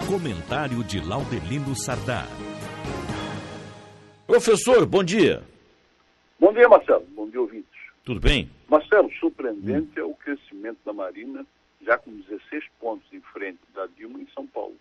Comentário de Laudelino Sardá. Professor, bom dia. Bom dia, Marcelo. Bom dia, ouvintes. Tudo bem? Marcelo, surpreendente é o crescimento da Marina, já com 16 pontos em frente da Dilma em São Paulo.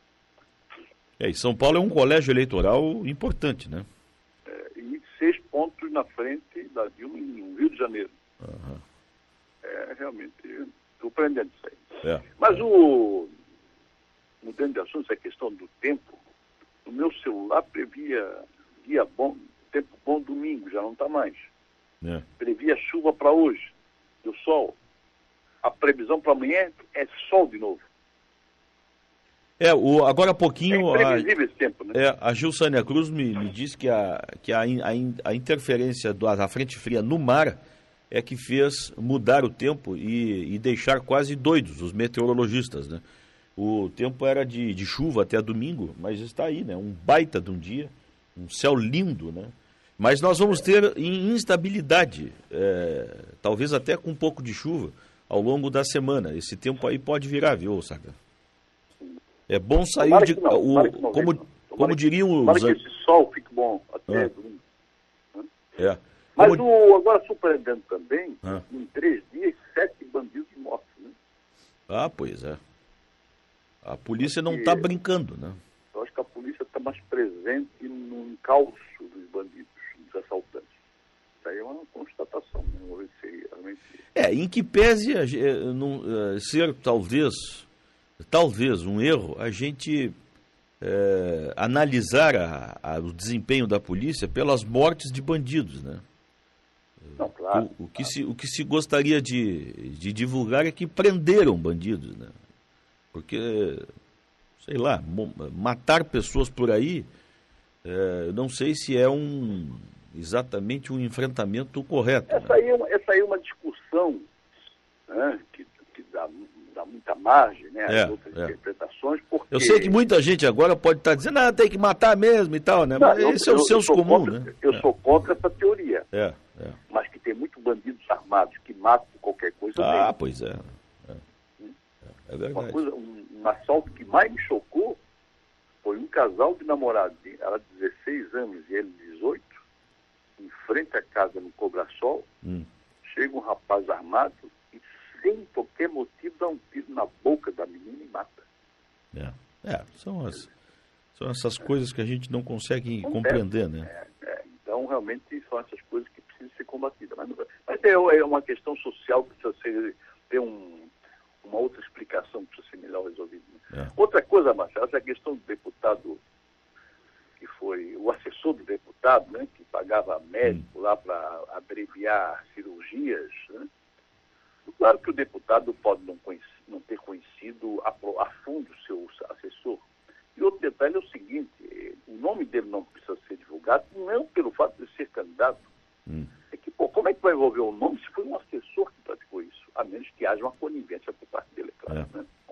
E São Paulo é um colégio eleitoral importante, né? E 6 pontos na frente da Dilma em Rio de Janeiro. Uhum. É realmente surpreendente isso aí. É. Mas mudando de assunto, essa questão do tempo, o meu celular previa dia bom, tempo bom domingo, já não está mais. É. Previa chuva para hoje, e o sol. A previsão para amanhã é sol de novo. Agora há pouquinho... É imprevisível esse tempo, né? A Gilsânia Cruz me disse que a interferência da frente fria no mar é que fez mudar o tempo e deixar quase doidos os meteorologistas, né? O tempo era de chuva até domingo, mas está aí, né? Um baita de um dia, um céu lindo, né? Mas nós vamos ter instabilidade, talvez até com um pouco de chuva ao longo da semana. Esse tempo aí pode virar, viu, Sardá? É bom sair de... Como diriam os... Para que esse sol fique bom até domingo. Né? Mas agora surpreendendo também, em 3 dias, 7 bandidos mortos, né? Ah, pois é. A polícia não está brincando, né? Eu acho que a polícia está mais presente no encalço dos bandidos, dos assaltantes. Isso aí é uma constatação, né? Vamos ver se realmente... em que pese ser talvez um erro, a gente analisar o desempenho da polícia pelas mortes de bandidos, né? Não, claro. O que se gostaria de divulgar é que prenderam bandidos, né? Porque, sei lá, matar pessoas por aí, não sei se é exatamente um enfrentamento correto. Essa aí é uma discussão, né, que dá muita margem, né, às outras interpretações. Porque... Eu sei que muita gente agora pode estar dizendo, tem que matar mesmo e tal, né? Mas esse é o senso comum, né? Eu sou contra essa teoria. Mas que tem muitos bandidos armados que matam qualquer coisa. Pois é. É verdade. Um assalto que mais me chocou foi um casal de namorados, ela 16 anos e ele 18, em frente à casa no Cobrasol. Chega um rapaz armado e, sem qualquer motivo, dá um tiro na boca da menina e mata. São essas coisas que a gente não consegue compreender, né? Então, realmente, são essas coisas que precisam ser combatidas. Mas é uma questão social que precisa ter uma outra explicação que precisa ser melhor resolvida. Né? Outra coisa, Marcelo, essa questão do deputado, que foi o assessor do deputado, né, que pagava médico lá para abreviar cirurgias, né? Claro que o deputado pode não ter conhecido a fundo o seu assessor. E outro detalhe é o seguinte, o nome dele não precisa ser divulgado, não é pelo fato de ser candidato. É que, como é que vai envolver o nome se foi um assessor que praticou isso? A menos que haja uma conivência por parte dele, é claro.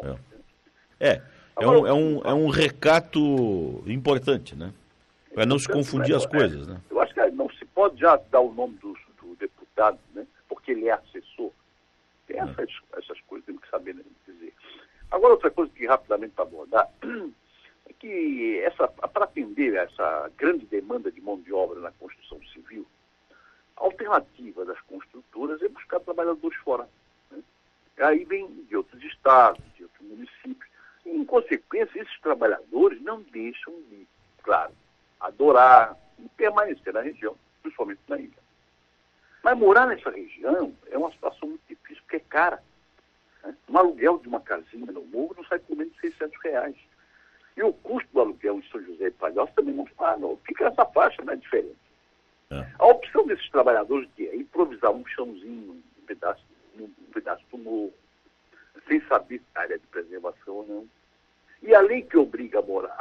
Né? É um recato importante, né? Para não se confundir as coisas, né? Eu acho que não se pode já dar o nome do deputado, né? Porque ele é assessor. Tem essas coisas, temos que saber dizer. Agora, outra coisa que rapidamente para abordar é que para atender essa grande demanda de mão de obra na construção civil, a alternativa das construtoras é buscar trabalhadores fora. Né? Aí vem de outros estados, de outros municípios. E, em consequência, esses trabalhadores não deixam de, claro, adorar e permanecer na região, principalmente na ilha. Mas morar nessa região é uma situação muito difícil, porque é cara. Né? Um aluguel de uma casinha no morro não sai por menos de R$600. E o custo do aluguel em São José e Palhoça também não fica nessa faixa, não é diferente. A opção desses trabalhadores é improvisar um chãozinho, um pedaço do morro, sem saber se a área de preservação ou não. E a lei que obriga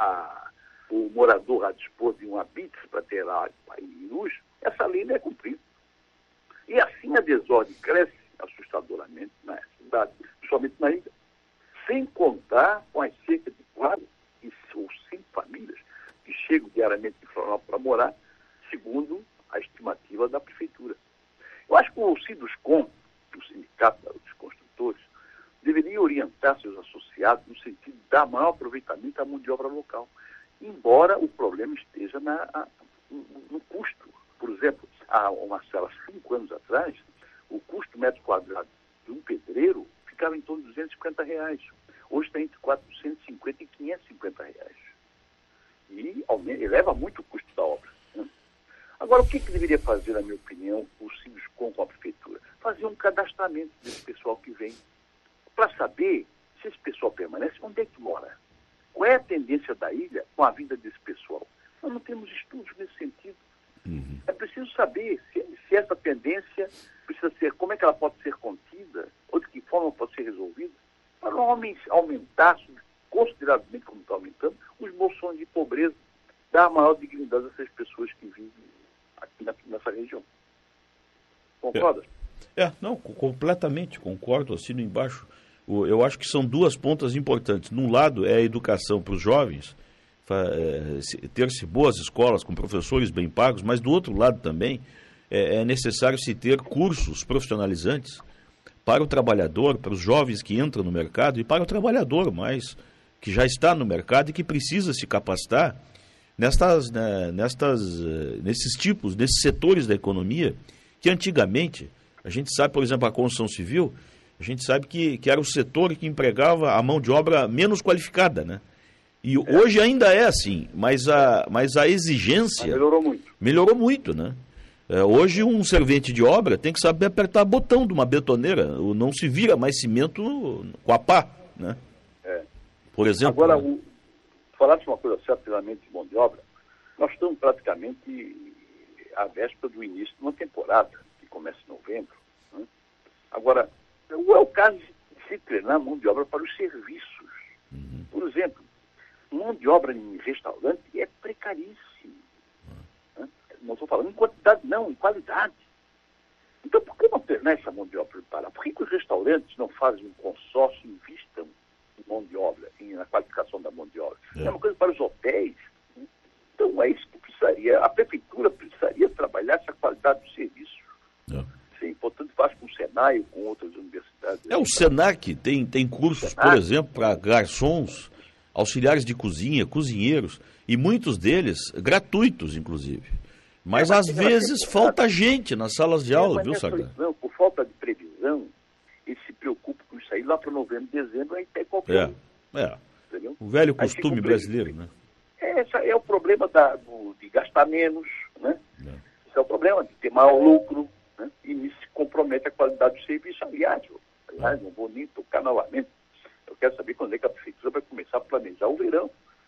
o morador a dispor de um habite para ter água e luz, essa lei não é cumprida. E assim a desordem cresce assustadoramente na cidade, principalmente na ilha. Sem contar com as cerca de 4 ou 5 famílias que chegam diariamente de Florianópolis para morar, segundo a estimativa da prefeitura. Eu acho que o Siduscom, o sindicato dos construtores, deveria orientar respeitar seus associados no sentido de dar maior aproveitamento à mão de obra local. Embora o problema esteja no custo. Por exemplo, Marcelo, há 5 anos atrás, o custo metro quadrado de um pedreiro ficava em torno de R$250. Hoje está entre R$450 e R$550. E eleva muito o custo da obra. Né? Agora, o que deveria fazer, na minha opinião, o Sinduscom com a prefeitura? Fazer um cadastramento desse pessoal que vem, para saber se esse pessoal permanece, onde é que mora. Qual é a tendência da ilha com a vinda desse pessoal? Nós não temos estudos nesse sentido. É preciso saber se essa tendência precisa ser, como é que ela pode ser contida, ou de que forma pode ser resolvida, para não aumentar consideravelmente, como está aumentando, os bolsões de pobreza, dar maior dignidade a essas pessoas que vivem aqui nessa região. Concorda? Não, completamente, concordo, assino embaixo. Eu acho que são duas pontas importantes. Num lado é a educação para os jovens, ter-se boas escolas com professores bem pagos, mas do outro lado também é necessário se ter cursos profissionalizantes para o trabalhador, para os jovens que entram no mercado e para o trabalhador mais que já está no mercado e que precisa se capacitar nesses tipos, nesses setores da economia que antigamente, a gente sabe, por exemplo, a construção civil, a gente sabe que era o setor que empregava a mão de obra menos qualificada, né? E hoje ainda é assim, mas a exigência... Melhorou muito, né? Hoje um servente de obra tem que saber apertar botão de uma betoneira, não se vira mais cimento com a pá, né? Por exemplo... Agora, falasse uma coisa certamente de mão de obra, nós estamos praticamente à véspera do início de uma temporada, que começa em novembro. Né? Agora, não é o caso de se treinar mão de obra para os serviços. Por exemplo, mão de obra em restaurante é precaríssimo. Né? Não estou falando em quantidade, não, em qualidade. Então, por que não treinar essa mão de obra preparada? Por que os restaurantes não fazem um consórcio e investam em mão de obra, na qualificação da mão de obra? É uma coisa para os hotéis. Né? Então, é isso que precisaria. A prefeitura precisaria trabalhar essa qualidade do serviço. Sim, portanto, faz com o Senai ou com outras universidades. O Senac tem cursos, por exemplo, para garçons, auxiliares de cozinha, cozinheiros, e muitos deles gratuitos, inclusive. Mas às vezes falta gente nas salas de aula, viu, Sargado? Não, por falta de previsão, eles se preocupam com isso aí lá para novembro, dezembro, aí tem qualquer um. O velho costume brasileiro, né? Esse é o problema de gastar menos, né? Esse é o problema de ter maior lucro, né? E nisso se compromete a qualidade do serviço. Aliás, não vou nem tocar novamente. Eu quero saber quando é que a prefeitura vai começar a planejar o verão.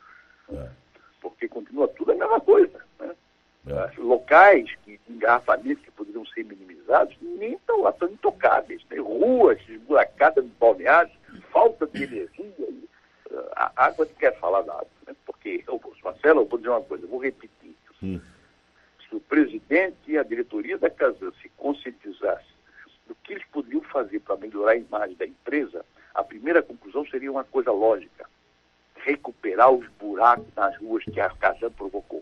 Porque continua tudo a mesma coisa, né? Locais de engarrafamento que poderiam ser minimizados nem estão lá, estão intocáveis. Né? Ruas esburacadas de balneários, falta de energia. A água, não quer falar da água, né? Porque, Marcelo, eu vou dizer uma coisa, eu vou repetir. Se o presidente e a diretoria da Casan se conscientizassem do que eles poderiam fazer para melhorar a imagem da empresa, a primeira conclusão seria uma coisa lógica: recuperar os buracos nas ruas que a Casan provocou.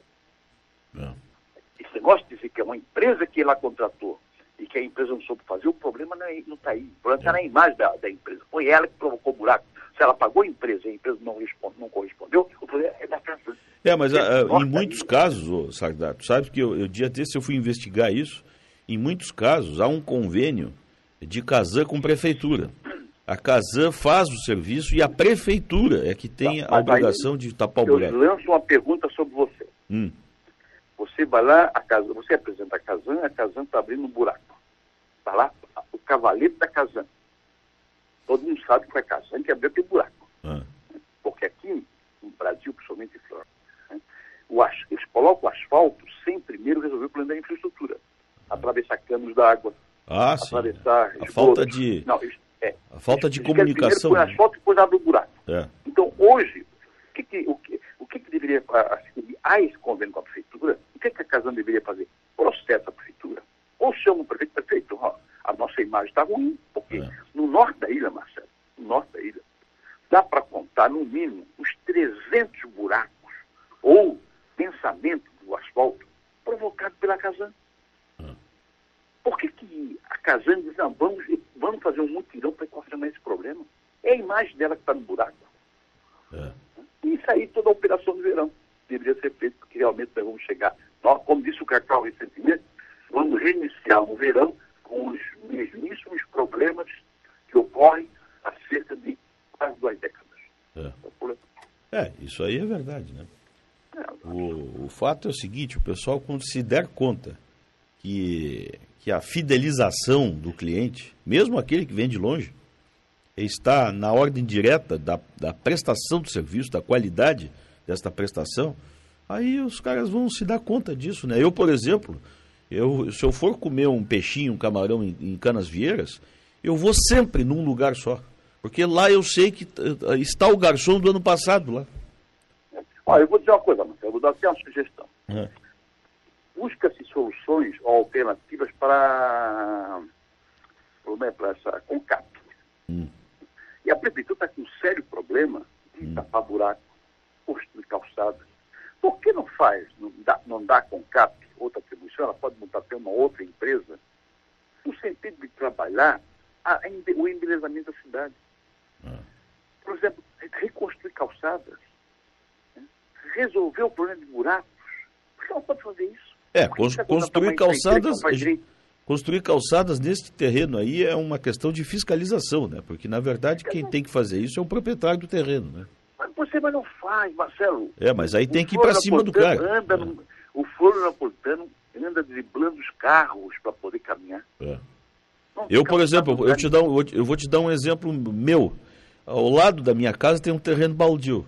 Esse negócio de dizer que é uma empresa que ela contratou e que a empresa não soube fazer, o problema não está aí. O problema está na imagem da empresa. Foi ela que provocou o buraco. Se ela pagou a empresa e a empresa não correspondeu, o problema é da Casan. Mas em muitos casos, Sargado, sabe que eu dia desse eu fui investigar isso, em muitos casos há um convênio de Casan com prefeitura. A Casan faz o serviço e a prefeitura é que tem a obrigação de tapar o buraco. Eu lanço uma pergunta sobre você. Você vai lá, você apresenta a Casan está abrindo um buraco. Está lá o cavalete da Casan. Todo mundo sabe que foi a Casan que abriu aquele buraco. Porque aqui, no Brasil, principalmente em Flórida, né, eles colocam o asfalto sem primeiro resolver o problema da infraestrutura. Atravessar canos d'água, atravessar a falta de... A falta de comunicação. Primeiro põe asfalto e depois abre o buraco. Então, hoje, o que deveria... Há esse convênio com a prefeitura, o que a Casan deveria fazer? Processa a prefeitura. Ou chama o prefeito, a nossa imagem está ruim, porque no norte da ilha, Marcelo, no norte da ilha, dá para contar, no mínimo, uns 300 buracos ou pensamento do asfalto provocado pela Casan. Por que a Casan diz, não, vamos fazer um mutirão para equacionar esse problema? É a imagem dela que está no buraco. E isso aí, toda a operação de verão deveria ser feita, porque realmente nós vamos chegar. Nós, como disse o Cacau recentemente, vamos reiniciar o verão com os mesmíssimos problemas que ocorrem há cerca de quase 2 décadas. Isso aí é verdade, né? O fato é o seguinte, o pessoal, quando se der conta que a fidelização do cliente, mesmo aquele que vem de longe, está na ordem direta da prestação do serviço, da qualidade desta prestação, aí os caras vão se dar conta disso, né? Eu, por exemplo, se eu for comer um peixinho, um camarão em Canasvieiras, eu vou sempre num lugar só, porque lá eu sei que está o garçom do ano passado lá. Eu vou dizer uma coisa, Marcelo, eu vou dar até uma sugestão. Busca-se soluções ou alternativas para essa CONCAP. E a prefeitura está com um sério problema de tapar buraco, construir calçadas. Por que não faz, não dá a CONCAP outra atribuição, ela pode montar até uma outra empresa, no sentido de trabalhar o embelezamento da cidade. Por exemplo, reconstruir calçadas, resolver o problema de buracos. Por que ela pode fazer isso? Construir calçadas nesse terreno aí é uma questão de fiscalização, né? Porque, na verdade, quem tem que fazer isso é o proprietário do terreno, né? Mas você não faz, Marcelo. Mas aí tem que ir para cima do cara. O florianopolitano anda driblando os carros para poder caminhar. Eu, por exemplo, eu vou te dar um exemplo meu. Ao lado da minha casa tem um terreno baldio.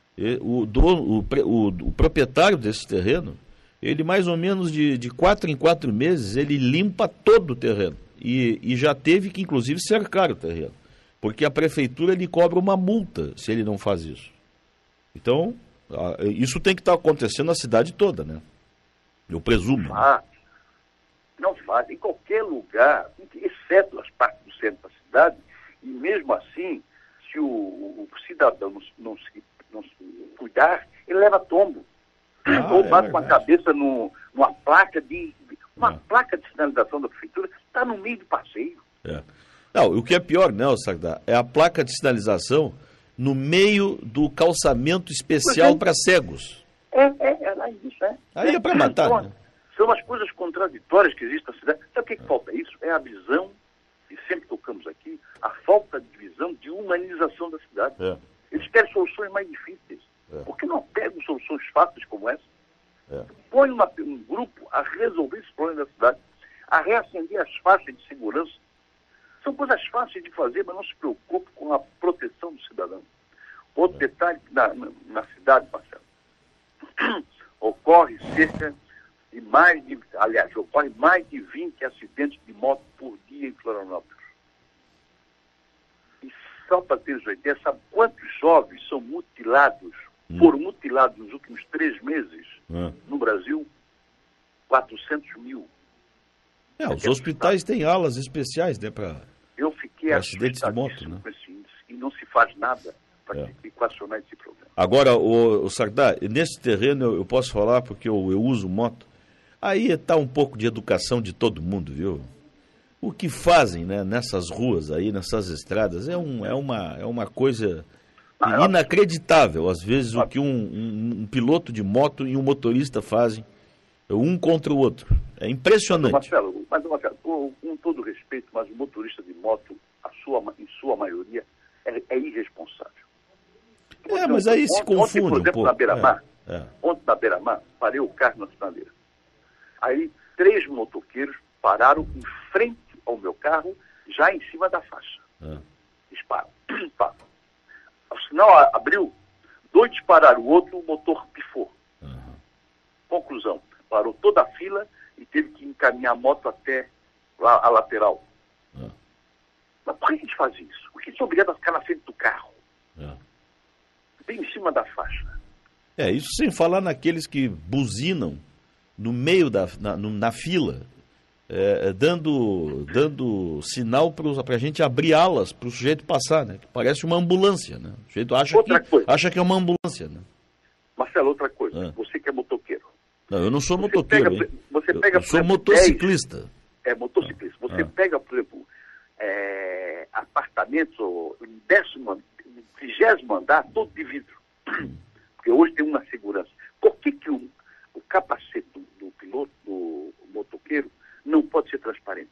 O proprietário desse terreno, ele mais ou menos de 4 em 4 meses, ele limpa todo o terreno. E já teve que, inclusive, cercar o terreno. Porque a prefeitura lhe cobra uma multa se ele não faz isso. Então, isso tem que estar acontecendo na cidade toda, né? Eu presumo. Não faz. Em qualquer lugar, exceto as partes do centro da cidade, e mesmo assim, se o cidadão não se cuidar, ele leva tombo. Ou bate com a cabeça numa placa de sinalização da prefeitura, está no meio do passeio. Não, o que é pior, né, Sardá, é a placa de sinalização no meio do calçamento especial para cegos. Aí é para matar, né? São as coisas contraditórias que existem na cidade. Sabe o que falta isso? É a visão, e sempre tocamos aqui, a falta de visão de humanização da cidade. Eles querem soluções mais difíceis. Por que não pegam soluções fáceis como essa? Põe um grupo a resolver esse problema da cidade, a reacender as faixas de segurança. São coisas fáceis de fazer, mas não se preocupe com a proteção do cidadão. Outro detalhe, na cidade, Marcelo, ocorre mais de 20 acidentes de moto por dia em Florianópolis. E só para ter uma ideia, sabe quantos jovens são mutilados, foram mutilados nos últimos 3 meses no Brasil? 400 mil. Os hospitais têm alas especiais, né, para acidentes de moto, né? Com esse índice, e não se faz nada para equacionar esse problema. Agora, o Sardá, nesse terreno eu posso falar porque eu uso moto. Aí está um pouco de educação de todo mundo, viu? O que fazem, né, nessas ruas aí, nessas estradas, é uma coisa inacreditável. Às vezes o que um piloto de moto e um motorista fazem, um contra o outro. É impressionante. Marcelo, com todo respeito, mas o motorista de moto, em sua maioria, é irresponsável. Mas aí se confunde por exemplo, um pouco. Na Beira-Mar, ontem na Beira-Mar, parei o carro na sinaleira. Aí 3 motoqueiros pararam em frente ao meu carro, já em cima da faixa. Disparam. O sinal abriu, 2 dispararam, o outro, o motor pifou. Conclusão, parou toda a fila e teve que encaminhar a moto até a lateral. Mas por que a gente faz isso? Por que a gente é obrigado a ficar na frente do carro? Bem em cima da faixa. Isso sem falar naqueles que buzinam no meio na fila, dando sinal para a gente abrir alas para o sujeito passar, né? Que parece uma ambulância, né? O sujeito acha que é uma ambulância, né? Marcelo, outra coisa. Você que é motoqueiro. Não, eu não sou motoqueiro, hein? Eu sou motociclista. Motociclista. Você pega, por exemplo, apartamentos, no 20º andar, todo de vidro. Porque hoje tem uma segurança. Por que o capacete do piloto, do motoqueiro, não pode ser transparente?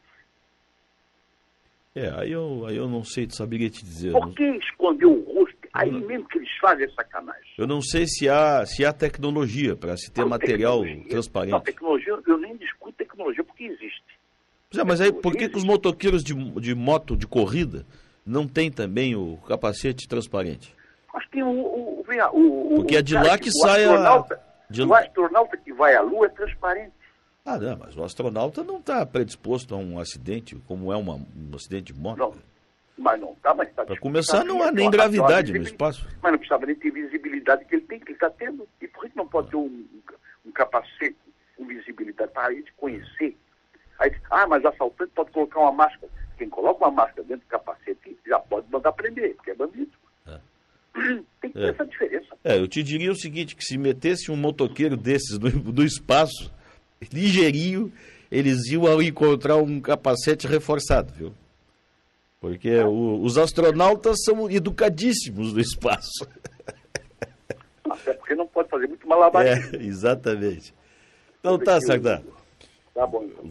Aí eu não sei, saberia te dizer. Por que esconder o rosto? Aí mesmo que eles fazem sacanagem. Eu não sei se há tecnologia para se ter material transparente. Não, tecnologia, eu nem discuto tecnologia porque existe. Mas aí por que os motoqueiros de moto de corrida não têm também o capacete transparente? Mas tem porque é de lá que sai o astronauta que vai à Lua é transparente. Não, mas o astronauta não está predisposto a um acidente, como é um acidente de moto. Não, mas não está, mas está. Para começar, não há nem gravidade no espaço. Mas não precisava nem ter visibilidade que ele está tendo. E por que não pode ter um capacete com visibilidade para ele conhecer? Aí, mas o assaltante pode colocar uma máscara. Quem coloca uma máscara dentro do capacete já pode mandar prender, porque é bandido. Tem que ter essa diferença. Eu te diria o seguinte, que se metesse um motoqueiro desses do espaço, ligeirinho, eles iam encontrar um capacete reforçado, viu? Porque os astronautas são educadíssimos no espaço. Até porque não pode fazer muito malabarismo. Exatamente. Então tá, Sardá. Tá bom. Então.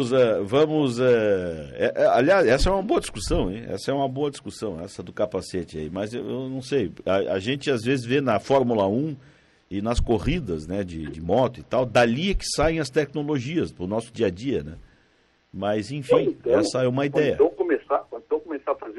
Aliás, essa é uma boa discussão, hein? Essa é uma boa discussão, essa do capacete aí. Mas eu não sei. A gente às vezes vê na Fórmula 1 e nas corridas, né, de moto e tal, dali é que saem as tecnologias para o nosso dia a dia, né? Mas, enfim, essa é uma ideia. Então começar a fazer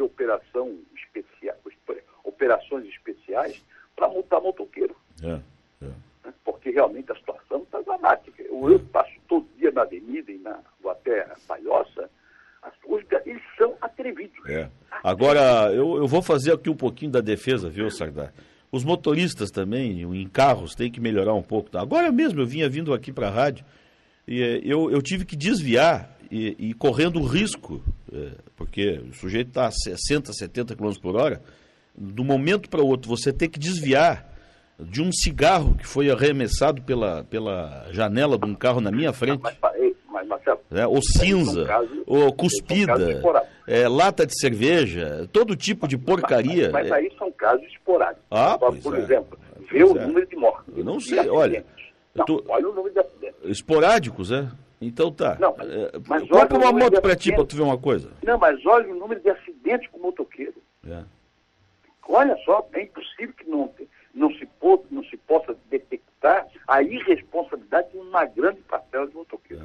operações especiais para multar motoqueiro. Porque realmente a situação está dramática. Eu passo todo dia na avenida e vou até Palhoça, eles são atrevidos. Agora, eu vou fazer aqui um pouquinho da defesa, viu, Sardá? Os motoristas também, em carros, têm que melhorar um pouco. Agora mesmo eu vinha vindo aqui para a rádio e eu tive que desviar e correndo risco, porque o sujeito está a 60, 70 km por hora, de um momento para o outro você tem que desviar de um cigarro que foi arremessado pela janela de um carro na minha frente. Mas Marcelo... ou cinza, ou cuspida, lata de cerveja, todo tipo de porcaria. Mas aí são casos esporádicos. Por exemplo, ver o número de mortes. Eu não sei, olha... olha o número de acidentes. Esporádicos, Então tá. Não, mas compra uma moto para ti para tu ver uma coisa. Não, mas olha o número de acidentes com motoqueiro. Olha só, é impossível que não se possa detectar a irresponsabilidade de uma grande parcela de motoqueiros.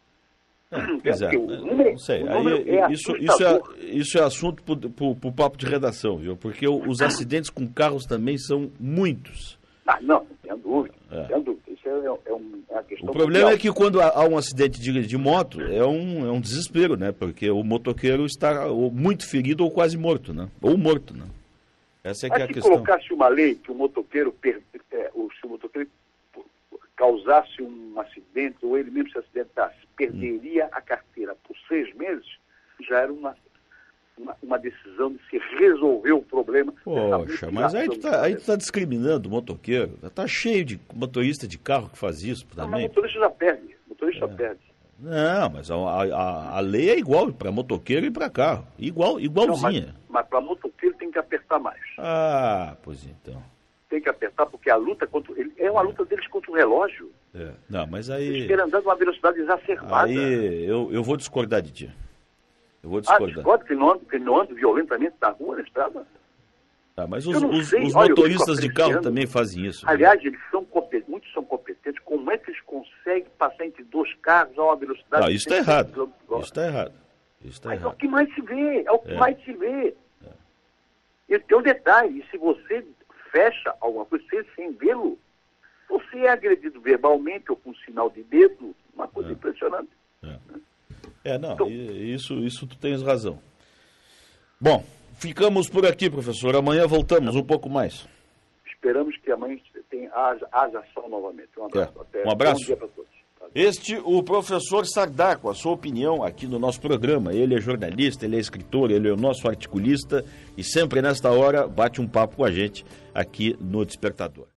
Não sei. Isso é assunto para o papo de redação, viu? Porque os acidentes com carros também são muitos. Não tem dúvida. Isso é uma questão. O problema é que quando há um acidente de moto, é um desespero, né? Porque o motoqueiro está muito ferido ou quase morto, né? Ou morto, né? Essa é que é a questão. Se colocasse uma lei que o motoqueiro causasse um acidente, ou ele mesmo se acidentasse, perderia a carteira por 6 meses, já era uma decisão de se resolver o problema. Poxa, mas aí tu tá discriminando o motoqueiro. Tá cheio de motorista de carro que faz isso também. Mas o motorista já perde. Não, mas a lei é igual para motoqueiro e para carro. Igualzinha. Não, mas para motoqueiro tem que apertar mais. Pois então. Tem que apertar porque a luta contra ele é uma luta deles contra o relógio. Não, mas aí... Eles querem andar numa velocidade exacerbada. Aí eu vou discordar de ti. Eu vou discordar. Discordo que não ando violentamente na rua, na estrada? Mas os motoristas de carro também fazem isso. Aliás, muitos são competentes. Como é que eles conseguem passar entre 2 carros a uma velocidade... Isso está errado. Isso está errado. Mas é o que mais se vê. E tem um detalhe. E se você fecha alguma coisa sem vê-lo, você é agredido verbalmente ou com sinal de dedo. Uma coisa impressionante. Então, isso tu tens razão. Bom, ficamos por aqui, professor. Amanhã voltamos um pouco mais. Esperamos que amanhã haja sol novamente. Um abraço. Um abraço. Bom dia para todos. O professor Sardá, com a sua opinião aqui no nosso programa. Ele é jornalista, ele é escritor, ele é o nosso articulista e sempre nesta hora bate um papo com a gente aqui no Despertador.